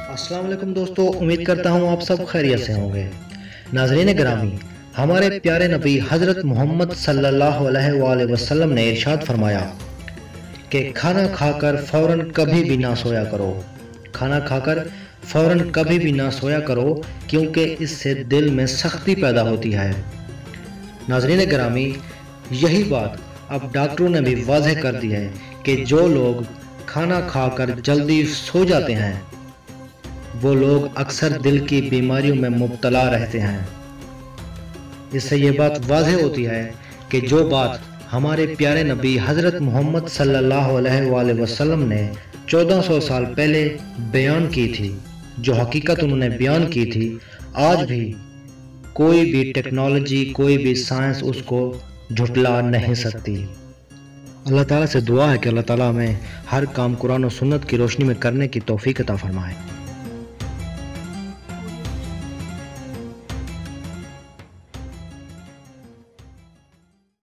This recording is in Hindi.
अस्सलाम वालेकुम दोस्तों, उम्मीद करता हूँ आप सब खैरियत से होंगे। नाज़रीन ग्रामी, हमारे प्यारे नबी हज़रत मोहम्मद सल्लल्लाहु अलैहि वसल्लम ने इरशाद फरमाया कि खाना खाकर फ़ौरन कभी भी ना सोया करो। खाना खाकर फ़ौरन कभी भी ना सोया करो, क्योंकि इससे दिल में सख्ती पैदा होती है। नाज़रीन ग्रामी, यही बात अब डॉक्टरों ने भी वाज़ेह कर दी है कि जो लोग खाना खाकर जल्दी सो जाते हैं वो लोग अक्सर दिल की बीमारियों में मुब्तला रहते हैं। इससे ये बात वाज़ेह होती है कि जो बात हमारे प्यारे नबी हज़रत मोहम्मद सल्लल्लाहु अलैहि वसल्लम ने 1400 साल पहले बयान की थी, जो हकीकत उन्होंने बयान की थी, आज भी कोई भी टेक्नोलॉजी, कोई भी साइंस उसको झुटला नहीं सकती। अल्लाह ताला से दुआ है कि अल्लाह ताला हमें हर काम कुरान और सुन्नत की रोशनी में करने की तौफीक अता फरमाए।